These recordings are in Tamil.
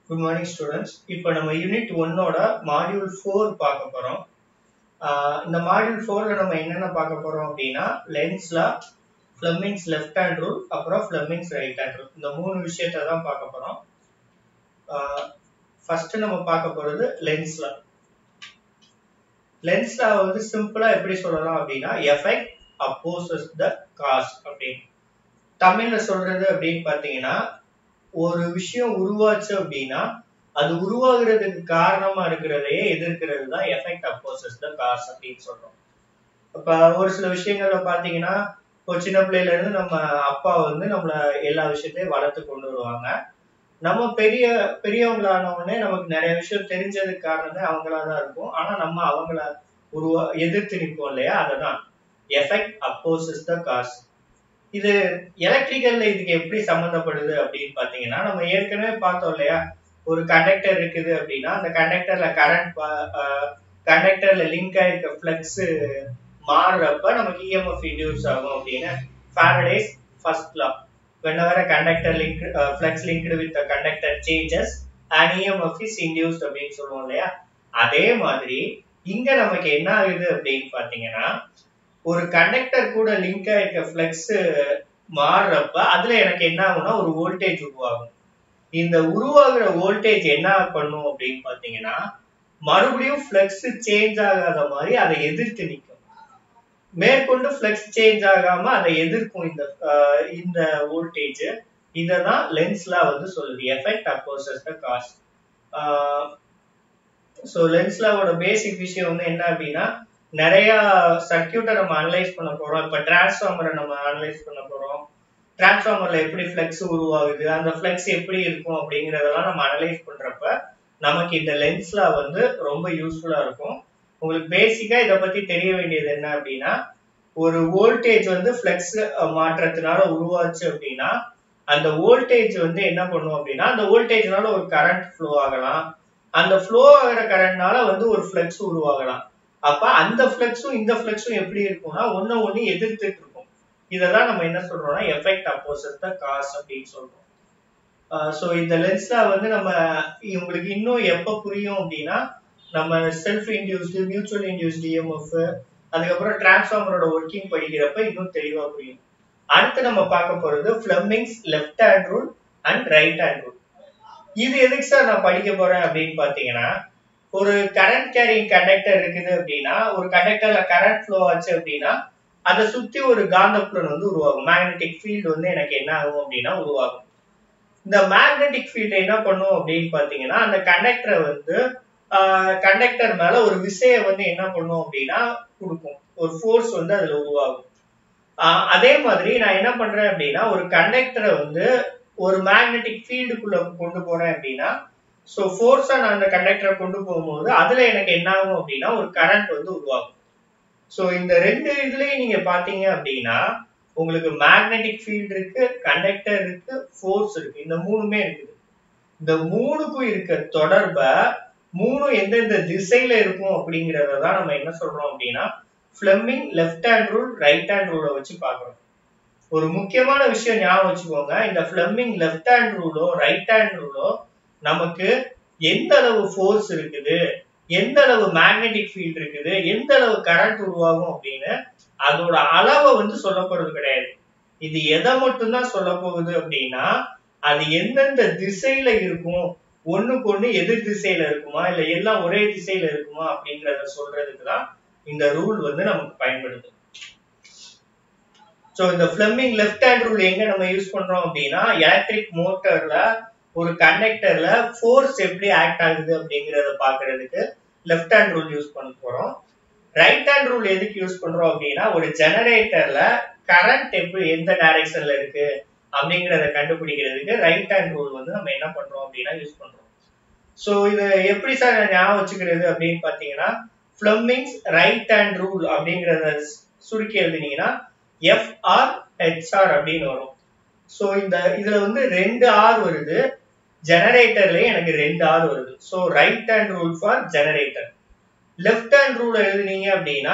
Good morning students. இப்போ நம்ம யூனிட் 1 ஓட மாடியூல் 4 பார்க்க போறோம். இந்த மாடியூல் 4ல நம்ம என்னென்ன பார்க்க போறோம் அப்படின்னா Lenz law, Fleming's left hand rule, அப்புறம் ஃப்ளெமிங்ஸ் ரைட் ஹேண்ட் ரூல். இந்த மூணு விஷயத்தை தான் பார்க்க போறோம். ஃபர்ஸ்ட் நம்ம பார்க்க போறது லென்ஸ் லா. லென்ஸ் லா வந்து சிம்பிளா எப்படி சொல்லலாம் அப்படின்னா எஃபெக்ட் அப்போசஸ் த காஸ் அப்படின்னு. தமிழ்ல சொல்றது அப்படின்னு பார்த்தீங்கன்னா ஒரு விஷயம் உருவாச்சு அப்படின்னா அது உருவாகிறதுக்கு காரணமா இருக்கிறதையே எதிர்க்கிறது தான் எஃபெக்ட் அப்போசஸ் த காஸ் அப்படின்னு சொல்றோம். இப்ப ஒரு சில விஷயங்கள்ல பாத்தீங்கன்னா ஒரு சின்ன பிள்ளையில இருந்து நம்ம அப்பா வந்து நம்மள எல்லா விஷயத்தையும் வளர்த்து கொண்டு வருவாங்க. நம்ம பெரியவங்களான உடனே நமக்கு நிறைய விஷயம் தெரிஞ்சதுக்கு காரணமே அவங்களாதான் இருக்கும். ஆனா நம்ம அவங்கள எதிர்த்து நிற்போம் இல்லையா, அததான் எஃபெக்ட் அப்போசஸ் த காஸ். இது எலக்ட்ரிக்கல்ல இதுக்கு எப்படி சம்பந்தப்படுது அப்படின்னு பாத்தீங்கன்னா நம்ம ஏற்கனவே பார்த்தோம் இல்லையா, ஒரு கண்டக்டர் இருக்குது அப்படின்னா அந்த கண்டக்டர்ல லிங்க் ஆயிருக்க ஃப்ளக்ஸ் மாறுறப்ப நமக்கு EMF இன்டியூஸ் ஆகும் அப்படின்னு Faraday's first law. whenever a conductor linked flux linked with the conductor changes an EMF is induced அப்படின்னு சொல்லுவோம் இல்லையா. அதே மாதிரி இங்க நமக்கு என்ன ஆகுது அப்படின்னு பாத்தீங்கன்னா ஒரு கண்டக்டர் கூட லிங்க் ஆயிருக்க ஃப்ளக்ஸ் மாறுறப்ப அதுல எனக்கு என்ன ஆகும்னா ஒரு வோல்டேஜ் உருவாகும். இந்த உருவாகிற வோல்டேஜ் என்ன பண்ணும் அப்படின்னு பாத்தீங்கன்னா மறுபடியும் ஃப்ளக்ஸ் சேஞ்ச் ஆகாத மாதிரி அதை எதிர்த்து நிற்கும். மேற்கொண்டு ஃப்ளக்ஸ் சேஞ்ச் ஆகாம அதை எதிர்க்கும் இந்த வோல்டேஜ். இததான் லென்ஸ்லா வந்து சொல்லுது effect opposes the cause. So லென்ஸ்லாவோட பேசிக் விஷயம் வந்து என்ன அப்படின்னா நிறைய சர்க்கியூட்டை நம்ம அனலைஸ் பண்ண போறோம். இப்ப டிரான்ஸ்ஃபார்மரை நம்ம அனலைஸ் பண்ண போறோம். டிரான்ஸ்ஃபார்மர்ல எப்படி ஃப்ளக்ஸ் உருவாகுது, அந்த ஃப்ளக்ஸ் எப்படி இருக்கும் அப்படிங்கறதெல்லாம் நம்ம அனலைஸ் பண்றப்ப நமக்கு இந்த லென்ஸ்லா வந்து ரொம்ப யூஸ்ஃபுல்லா இருக்கும். உங்களுக்கு பேசிக்கா இதை பத்தி தெரிய வேண்டியது என்ன அப்படின்னா ஒரு வோல்டேஜ் வந்து ஃப்ளக்ஸ் மாற்றத்தினால உருவாச்சு அப்படின்னா அந்த வோல்டேஜ் வந்து என்ன பண்ணும் அப்படின்னா அந்த வோல்டேஜ்னால ஒரு கரண்ட் ஃப்ளோ ஆகலாம். அந்த ஃப்ளோ ஆகிற கரண்ட்னால வந்து ஒரு ஃப்ளக்ஸ் உருவாகலாம். அப்ப அந்த ஃப்ளக்ஸும் இந்த ஃப்ளக்ஸும் எப்படி இருக்கும்னா ஒண்ணு எதிர்த்துட்டு இருக்கும். இததான் நம்ம என்ன சொல்றோம்னா எஃபெக்ட் அப்போசஸ் த காஸ் அப்படின்னு சொல்றோம். சோ இந்த லென்ஸ்ல வந்து நம்ம உங்களுக்கு இன்னும் எப்ப புரியும் அப்படின்னா நம்ம self induced, mutual induced EMF, அதுக்கப்புறம் டிரான்ஸ்ஃபார்மரோட ஒர்க்கிங் படிக்கிறப்ப இன்னும் தெளிவா புரியும். அடுத்து நம்ம பார்க்க போறது Fleming's left hand rule and right hand rule. இது எதுக்கு சார் நான் படிக்க போறேன் அப்படின்னு பாத்தீங்கன்னா ஒரு கரண்ட் கேரிங் கண்டக்டர் இருக்குது அப்படின்னா ஒரு கண்டக்டர்ல கரண்ட் ஃப்ளோ ஆச்சு அப்படின்னா அதை சுத்தி ஒரு காந்தப்புலம் வந்து உருவாகும். மேக்னெட்டிக் ஃபீல்டு வந்து எனக்கு என்ன ஆகும் அப்படின்னா உருவாகும். இந்த மேக்னெட்டிக் ஃபீல்டு என்ன பண்ணும் அப்படின்னு பாத்தீங்கன்னா அந்த கண்டக்டரை வந்து கண்டக்டர் மேல ஒரு விசையை வந்து என்ன பண்ணும் அப்படின்னா கொடுக்கும். ஒரு ஃபோர்ஸ் வந்து அதுல உருவாகும். அதே மாதிரி நான் என்ன பண்றேன் அப்படின்னா ஒரு கண்டக்டரை வந்து ஒரு மேக்னெட்டிக் ஃபீல்டுக்குள்ள கொண்டு போறேன் அப்படின்னா சோ ஃபோர்ஸா நான் அந்த கண்டக்டரை கொண்டு போகும்போது அதுல எனக்கு என்ன ஆகும் அப்படின்னா ஒரு கரண்ட் வந்து உருவாகும். சோ இந்த ரெண்டு இதுலயும் நீங்க பாத்தீங்க அப்படின்னா உங்களுக்கு மேக்னெட்டிக் ஃபீல்டு இருக்கு, கண்டக்டர் இருக்கு, ஃபோர்ஸ் இருக்கு. இந்த மூணுமே இருக்குது. இந்த மூணுக்கும் இருக்க தொடர்பை மூணு எந்தெந்த திசையில இருக்கும் அப்படிங்கறதான் நம்ம என்ன சொல்றோம் அப்படின்னா Fleming left hand rule, right hand ரூலை வச்சு பாக்குறோம். ஒரு முக்கியமான விஷயம் ஞாபகம் வச்சுக்கோங்க, இந்த ஃப்ளெமிங் லெஃப்ட் ஹேண்ட் ரூலோ ரைட் ஹேண்ட் ரூலோ நமக்கு எந்த அளவு ஃபோர்ஸ் இருக்குது, எந்த அளவு மேக்னெட்டிக் ஃபீல்ட் இருக்குது, எந்த அளவு கரண்ட் உருவாகும் அப்படின்னு அதோட அளவை வந்து சொல்ல போறது கிடையாது. இது எதை மட்டும்தான் சொல்ல போகுது அப்படின்னா அது எந்தெந்த திசையில இருக்கும், ஒண்ணுக்கு ஒண்ணு எதிர் திசையில இருக்குமா இல்ல எல்லாம் ஒரே திசையில இருக்குமா அப்படிங்கறத சொல்றதுக்கு தான் இந்த ரூல் வந்து நமக்கு பயன்படுது. சோ இந்த ஃப்ளெமிங் லெஃப்ட் ஹேண்ட் ரூல் எங்க நம்ம யூஸ் பண்றோம் அப்படின்னா எலக்ட்ரிக் மோட்டார்ல ஒரு கண்டக்டர்ல ஃபோர்ஸ் எப்படி ஆக்ட் ஆகுது அப்படிங்கறத பாக்குறதுக்கு லெஃப்ட் ஹேண்ட் ரூல் யூஸ் பண்ண போறோம். ரைட் ஹேண்ட் ரூல் எதுக்கு யூஸ் பண்றோம் அப்படின்னா ஒரு ஜெனரேட்டர்ல கரண்ட் எப்படி எந்த டைரக்ஷன்ல இருக்கு அப்படிங்கறத கண்டுபிடிக்கிறதுக்கு ரைட் ஹேண்ட் ரூல் வந்து நம்ம என்ன பண்றோம் அப்படின்னா யூஸ் பண்றோம். சோ இது எப்படி சார் ஞாபகம் வச்சுக்கிறது அப்படின்னு பாத்தீங்கன்னா ஃப்ளெமிங்ஸ் ரைட் ஹேண்ட் ரூல் அப்படிங்கறத சுருக்கி எழுதினீங்கன்னா FR/HR அப்படின்னு வரும். சோ இதுல வந்து 2 R வருது, ஜெனரேட்டர்லயே எனக்கு 2 R வருது. So right hand rule for generator. Left hand rule எழுதுனீங்க அப்படின்னா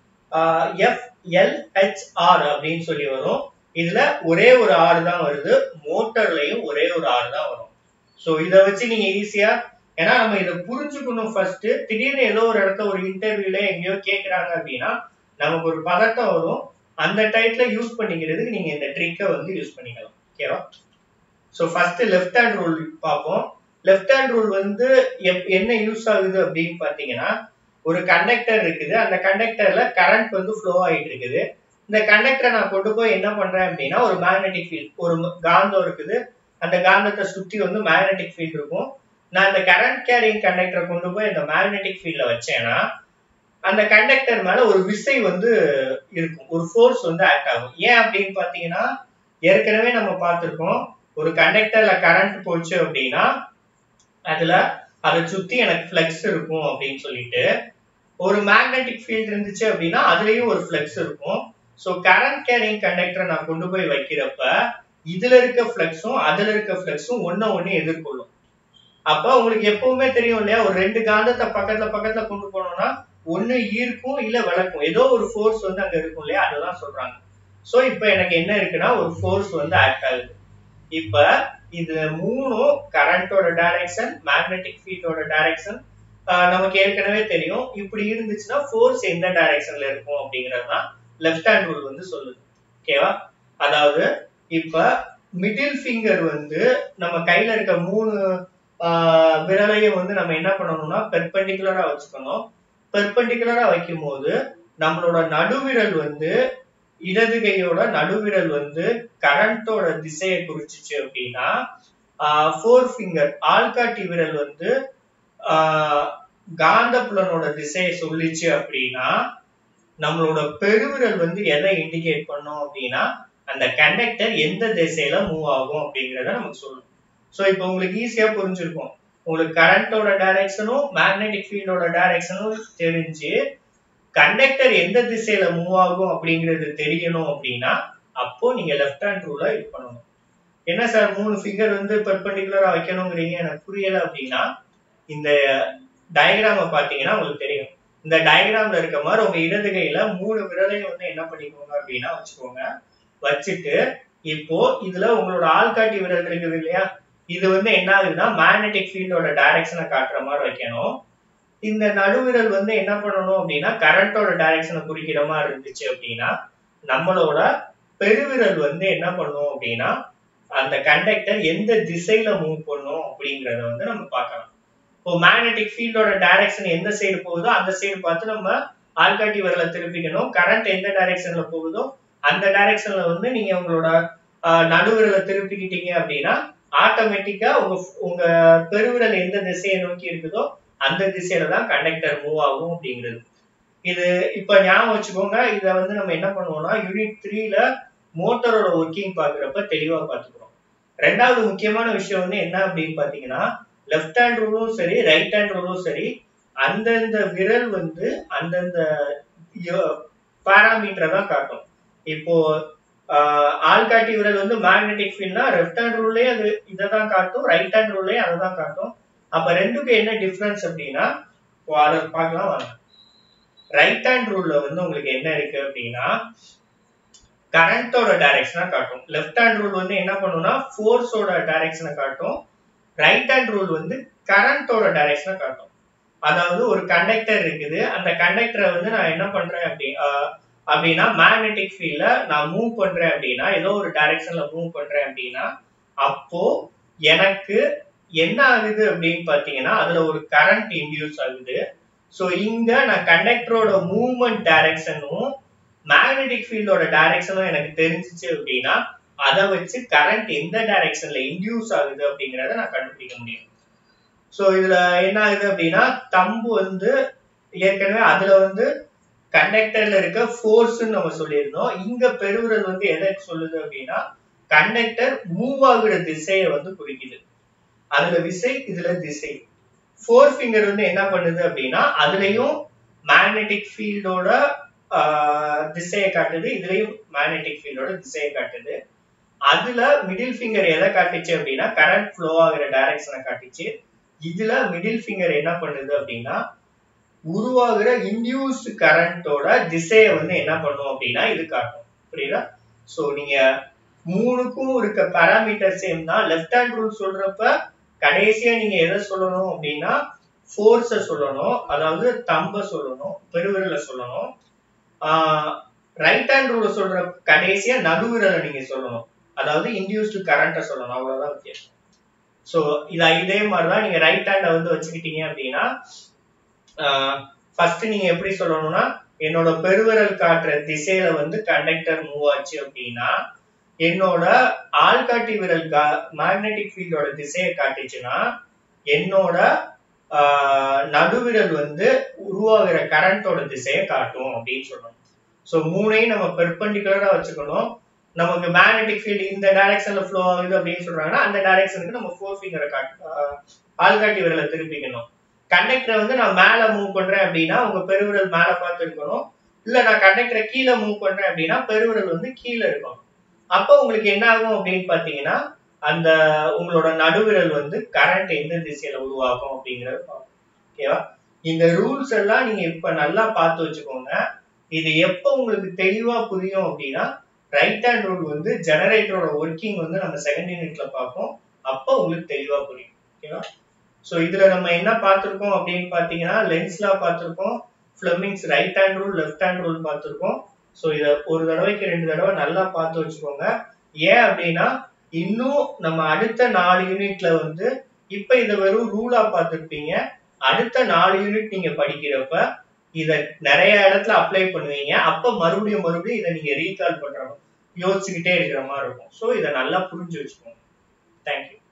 FLHR அப்படின்னு சொல்லி வரும். இதுல ஒரே ஒரு R தான் வருது, மோட்டர்லயும் ஒரே ஒரு R தான் வரும். சோ இத வச்சு நீங்க ஈஸியா, ஏன்னா நம்ம இதை புரிஞ்சுக்கணும் ஃபர்ஸ்ட். திடீர்னு ஏதோ ஒரு இடத்துல ஒரு இன்டர்வியூல எங்கேயோ கேக்குறாங்க அப்படின்னா நமக்கு ஒரு பதட்டம் வரும். அந்த டைத்துல யூஸ் பண்ணிக்கிறதுக்கு நீங்க இந்த ட்ரிக்கை வந்து யூஸ் பண்ணிக்கலாம். ஓகேவா? So first left hand rule பார்ப்போம். லெஃப்ட் ஹேண்ட் ரூல் வந்து என்ன யூஸ் ஆகுது அப்படின்னு பாத்தீங்கன்னா, ஒரு கண்டக்டர் இருக்குது, அந்த கண்டக்டர்ல கரண்ட் வந்து ஃப்ளோ ஆகிட்டு இருக்குது. இந்த கண்டக்டரை நான் கொண்டு போய் என்ன பண்றேன் அப்படின்னா, ஒரு மேக்னெட்டிக் ஃபீல்ட், ஒரு காந்தம் இருக்குது, அந்த காந்தத்தை சுற்றி வந்து மேக்னெட்டிக் ஃபீல்ட் இருக்கும். நான் இந்த கரண்ட் கேரிங் கண்டக்டரை கொண்டு போய் இந்த மேக்னெட்டிக் ஃபீல்ட்ல வச்சேன்னா அந்த கண்டக்டர் மேல ஒரு விசை வந்து இருக்கும், ஒரு ஃபோர்ஸ் வந்து ஆக்ட் ஆகும். ஏன் அப்படின்னு பாத்தீங்கன்னா, ஏற்கனவே நம்ம பார்த்திருக்கோம், ஒரு கண்டக்டர்ல கரண்ட் போச்சு அப்படின்னா அதுல அதை சுத்தி எனக்கு ஃப்ளக்ஸ் இருக்கும் அப்படின்னு சொல்லிட்டு, ஒரு மேக்னெட்டிக் ஃபீல்ட் இருந்துச்சு அப்படின்னா அதுலயும் ஒரு ஃப்ளக்ஸ் இருக்கும். சோ கரண்ட் கேரிங் கண்டக்டரை நான் கொண்டு போய் வைக்கிறப்ப இதுல இருக்க ஃப்ளக்ஸும் அதுல இருக்க ஃப்ளக்ஸும் ஒண்ணு எதிர்கொள்ளும். அப்ப உங்களுக்கு எப்பவுமே தெரியும் இல்லையா, ஒரு ரெண்டு காந்தத்தை பக்கத்துல பக்கத்துல கொண்டு போனோம்னா ஒண்ணு ஈர்க்கும் இல்ல விளக்கும், ஏதோ ஒரு ஃபோர்ஸ் வந்து அங்க இருக்கும் இல்லையா, அதுதான் சொல்றாங்க. சோ இப்ப எனக்கு என்ன இருக்குன்னா ஒரு ஃபோர்ஸ் வந்து ஆக்ட் ஆகுது. இப்ப இது மூணும் கரண்டோட டைரக்ஷன், மேக்னெட்டிக் ஃபீல்டோட டைரக்ஷன் நமக்கு ஏற்கனவே தெரியும். இப்படி இருந்துச்சுன்னா ஃபோர்ஸ் எந்த டைரக்ஷன்ல இருக்கும் அப்படிங்கறதுதான் லெஃப்ட் ஹேண்ட் ரூல் வந்து சொல்லுது. ஓகேவா? அதாவது இப்ப மிடில் ஃபிங்கர் வந்து நம்ம கையில இருக்க மூணு விரலையும் வந்து நம்ம என்ன பண்ணணும்னா பெர்பெண்டிகுலரா வச்சுக்கணும். பெர்பெண்டிகுலரா வைக்கும் போது நம்மளோட நடுவிரல் வந்து, இடது கையோட நடுவிரல் வந்து கரண்டோட திசையை குறிச்சிச்சு அப்படின்னா, ஃபோர் ஃபிங்கர் ஆள்காட்டி விரல் வந்து காந்தப்புலனோட திசையை சொல்லிச்சு அப்படின்னா, நம்மளோட பெருவிரல் வந்து எதை இண்டிகேட் பண்ணும் அப்படின்னா அந்த கண்டக்டர் எந்த திசையில மூவ் ஆகும் அப்படிங்கறத நமக்கு சொல்லும். சோ இப்போ உங்களுக்கு ஈஸியா புரிஞ்சிருக்கும். உங்களுக்கு கரண்டோட டைரக்ஷனும் மேக்னெட்டிக் ஃபீல்டோட டைரக்ஷனும் தெரிஞ்சு கண்டக்டர் எந்த திசையில மூவ் ஆகும் அப்படிங்கிறது தெரியணும் அப்படின்னா அப்போ நீங்க லெஃப்ட் ஹேண்ட் ரூலை யூஸ் பண்ணணும். என்ன சார் மூணு ஃபிங்கர் வந்து பெர்பெண்டிகுலரா வைக்கணுங்கிறீங்க, எனக்கு புரியல அப்படின்னா இந்த டயக்ராம பாத்தீங்கன்னா உங்களுக்கு தெரியும். இந்த டயக்ராம்ல இருக்க மாதிரி உங்க இடது கையில மூணு விரலையும் வந்து என்ன பண்ணிக்கோங்க அப்படின்னா வச்சுக்கோங்க. வச்சுட்டு இப்போ இதுல உங்களோட ஆள்காட்டி விரல் இருக்குது இல்லையா, இது வந்து என்ன ஆகுதுன்னா மேக்னெட்டிக் ஃபீல்டோட டைரக்ஷனை காட்டுற மாதிரி வைக்கணும். இந்த நடுவிரல் வந்து என்ன பண்ணணும் அப்படின்னா கரண்டோட டைரக்ஷனை குறிக்கிற மாதிரி இருந்துச்சு அப்படின்னா நம்மளோட பெருவிரல் வந்து என்ன பண்ணும் அப்படின்னா அந்த கண்டக்டர் எந்த திசையில மூவ் பண்ணும் அப்படிங்கறத வந்து நம்ம பார்க்கலாம். இப்போ மேக்னெட்டிக் ஃபீல்டோட டைரக்ஷன் எந்த சைடு போகுதோ அந்த சைடு பார்த்து நம்ம ஆள்காட்டி விரலை திருப்பிக்கணும். கரண்ட் எந்த டைரக்ஷன்ல போகுதோ அந்த டைரக்ஷன்ல வந்து நீங்க உங்களோட நடுவிரலை திருப்பிக்கிட்டீங்க அப்படின்னா ஆட்டோமேட்டிக்கா உங்க பெருவிரல் எந்த திசையை நோக்கி இருக்குதோ அந்த திசையில தான் கண்டக்டர் மூவ் ஆகும் அப்படிங்கிறது. இது இப்ப ஞாபகம் வச்சுக்கோங்க. இத வந்து நம்ம என்ன பண்ணுவோம்னா யூனிட் 3ல மோட்டரோட ஒர்க்கிங் பாக்குறப்ப தெளிவா பாத்துக்கிறோம். ரெண்டாவது முக்கியமான விஷயம் வந்து என்ன அப்படின்னு பாத்தீங்கன்னா, லெஃப்ட் ஹேண்ட் ரூலும் சரி ரைட் ஹேண்ட் ரூலும் சரி அந்தந்த விரல் வந்து அந்தந்த பாராமீட்டரை தான் காட்டும். இப்போ ஆள்காட்டி விரல் வந்து மேக்னெட்டிக் ஃபீல்ட்னா லெஃப்ட் ஹேண்ட் ரூல்லே அது இதை தான் காட்டும், ரைட் ஹேண்ட் ரூல்லே அதை தான் காட்டும். அப்ப ரெண்டுக்கும் என்ன டிஃபரன்ஸ் அப்படின்னா அதை பார்க்கலாம் வாங்க. ரைட் ஹேண்ட் ரூல்ல வந்து உங்களுக்கு என்ன இருக்கு அப்படின்னா கரண்டோட டைரக்ஷனா காட்டும். லெஃப்ட் ஹேண்ட் ரூல் வந்து என்ன பண்ணும்னா ஃபோர்ஸோட டைரக்ஷனை காட்டும். ரைட் ஹேண்ட் ரூல் வந்து கரண்டோட டைரக்ஷனை காட்டும். அதாவது ஒரு கண்டக்டர் இருக்குது, அந்த கண்டக்டரை வந்து நான் என்ன பண்றேன் அப்படின்னா மேக்னெட்டிக் ஃபீல்ட்ல நான் மூவ் பண்றேன் அப்படின்னா ஏதோ ஒரு டைரக்ஷன்ல மூவ் பண்றேன் அப்படின்னா அப்போ எனக்கு என்ன ஆகுது அப்படின்னு பாத்தீங்கன்னா அதுல ஒரு கரண்ட் இன்டியூஸ் ஆகுது. சோ இங்க நான் கண்டக்டரோட மூவ்மெண்ட் டைரக்ஷனும் மேக்னெட்டிக் ஃபீல்டோட டைரக்ஷனும் எனக்கு தெரிஞ்சிச்சு அப்படின்னா அதை வச்சு கரண்ட் எந்த டைரக்ஷன்ல இன்டியூஸ் ஆகுது அப்படிங்கறத நான் கண்டுபிடிக்க முடியும். சோ இதுல என்ன ஆகுது அப்படின்னா தம்பு வந்து ஏற்கனவே அதுல வந்து கண்டக்டர்ல இருக்க ஃபோர்ஸ் நம்ம சொல்லியிருந்தோம். இங்க பெருவிரல் வந்து எதை சொல்லுது அப்படின்னா கண்டக்டர் மூவ் ஆகுற திசையை வந்து குறிக்குது. அதுல விசை இதுல திசை. ஃபோர் ஃபிங்கர் வந்து என்ன பண்ணுது அப்படின்னா அதுலயும் மேக்னெட்டிக் ஃபீல்டோட திசையை காட்டுது, இதுலயும் மேக்னெட்டிக் ஃபீல்டோட திசையை காட்டுது. அதுல மிடில் ஃபிங்கர் எதை காட்டுச்சு அப்படின்னா கரண்ட் ஃப்ளோ ஆகுற டைரக்ஷனை காட்டுச்சு. இதுல மிடில் ஃபிங்கர் என்ன பண்ணுது அப்படின்னா உருவாகிற இன்டியூஸ்ட் கரண்டோட திசையை வந்து என்ன பண்ணும் அப்படின்னா இது காட்டும். புரியுதா? சோ நீங்க மூணுக்கும் இருக்க பாராமீட்டர் சேம் தான். லெஃப்ட் ஹேண்ட் ரூல் சொல்றப்ப கடைசியா நீங்க எதை சொல்லணும் அப்படின்னா ஃபோர்ஸ சொல்லணும், அதாவது தம்ப சொல்லணும், பெருவிரல சொல்லணும். ரைட் ஹேண்ட் ரூல சொல்ற கடைசியா நடுவிரலை நீங்க சொல்லணும், அதாவது இன்டியூஸ்டு கரண்ட சொல்லணும். அவ்வளவுதான் வித்தியாசம். சோ இதே மாதிரிதான் நீங்க ரைட் ஹேண்ட வந்து வச்சுக்கிட்டீங்க அப்படின்னா ஃபர்ஸ்ட் நீங்க எப்படி சொல்லணும்னா என்னோட பெருவிரல் காட்டுற திசையில வந்து கண்டக்டர் மூவ் ஆச்சு அப்படின்னா என்னோட ஆள்காட்டி விரல் மேக்னெட்டிக் ஃபீல்டோட திசையை காட்டுச்சுன்னா என்னோட நடுவிரல் வந்து உருவாகிற கரண்டோட திசையை காட்டும் அப்படின்னு சொல்லணும். ஸோ மூணையும் நம்ம பெர்பெண்டிகுலரா வச்சுக்கணும். நமக்கு மேக்னெட்டிக் ஃபீல்டு இந்த டைரக்ஷன்ல ஃப்ளோ ஆகுது அப்படின்னு சொல்றாங்கன்னா அந்த டைரக்ஷனுக்கு நம்ம ஃபோர் ஃபிங்கரை ஆள்காட்டி விரலை திருப்பிக்கணும். கண்டக்டரை வந்து நான் மேல மூவ் பண்றேன் அப்படின்னா உங்க பெருவிரல் மேல பார்த்து இருக்கணும். இல்ல நான் கண்டக்டரை கீழே மூவ் பண்றேன் அப்படின்னா பெருவிரல் வந்து கீழே இருக்கணும். அப்போ உங்களுக்கு என்ன ஆகும் அப்படின்னு பாத்தீங்கன்னா அந்த உங்களோட நடுவிரல் வந்து கரண்ட் எந்த திசையில உருவாகும் அப்படிங்கறது ஓகேவா. இந்த ரூல்ஸ் எல்லாம் நீங்க இப்ப நல்லா பார்த்து வச்சுக்கோங்க. இது எப்ப உங்களுக்கு தெளிவா புரியும் அப்படின்னா ரைட் ஹேண்ட் ரூல் வந்து ஜெனரேட்டரோட ஒர்க்கிங் வந்து நம்ம செகண்ட் யூனிட்ல பார்ப்போம். அப்போ உங்களுக்கு தெளிவா புரியும். ஓகேவா. சோ இதுல நம்ம என்ன பார்த்திருக்கோம் அப்படின்னு பாத்தீங்கன்னா லென்ஸ் லா பார்த்திருக்கோம், Fleming's right hand rule, left hand rule பார்த்திருக்கோம். சோ இத ஒரு தடவைக்கு 2 தடவை நல்லா பார்த்து வச்சுக்கோங்க. ஏன் அப்படின்னா இன்னும் நம்ம அடுத்த 4 யூனிட்ல வந்து இப்ப இத வெறும் ரூலா பார்த்திருப்பீங்க. அடுத்த 4 யூனிட் நீங்க படிக்கிறப்ப இத நிறைய இடத்துல அப்ளை பண்ணுவீங்க. அப்ப மறுபடியும் இதை நீங்க ரீகால் பண்ற யோசிச்சுக்கிட்டே இருக்கிற மாதிரி இருக்கும். சோ இதை நல்லா புரிஞ்சு வச்சுக்கோங்க. தேங்க்யூ.